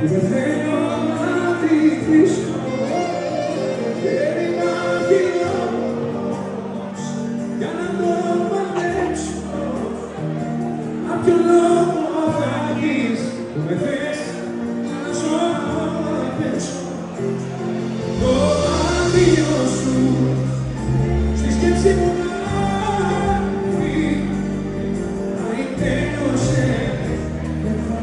Δεν θέλω να τη κλείσω και να γυρνώ για να το παλέψω. Απ' ποιο λόγο αγγείς που με θες να ζω απ' έξω. Το αντίο σου στη σκέψη μου να φύγει, να τέλειωσε και θα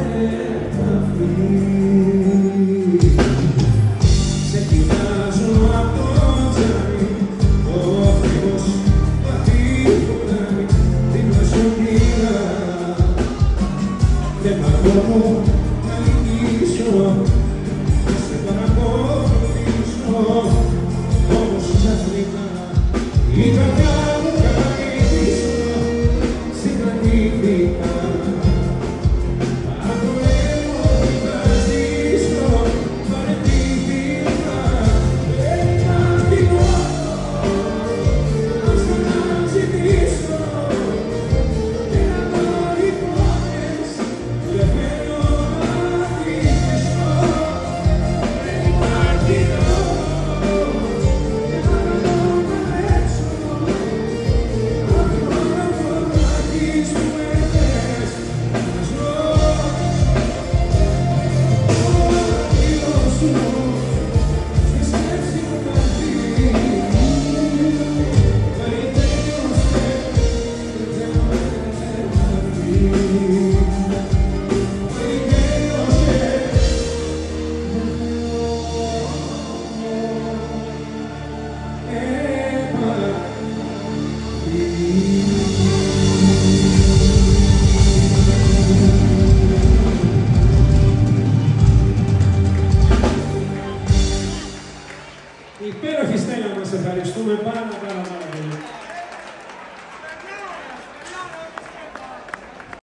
φύγει. Σε κοιτάζω απ' το τζάμι, ο φρύος πατεί ποτάμι, δίπλα σου μοίρα και παγώνω να νικήσω. Σε παρακολουθήσω, όμως ξαφνικά η καρδιά μου κάνει πίσω, συγκρατήθηκα. Απολέμω τι θα ζήσω, παραιτήθηκα. Πρέπει να φύγω, να ξαναξυπνήσω και να το υπόνες. Δεν θέλω να κλείσω. Υπέροχη Στέλλα, μας ευχαριστούμε πάρα πολύ.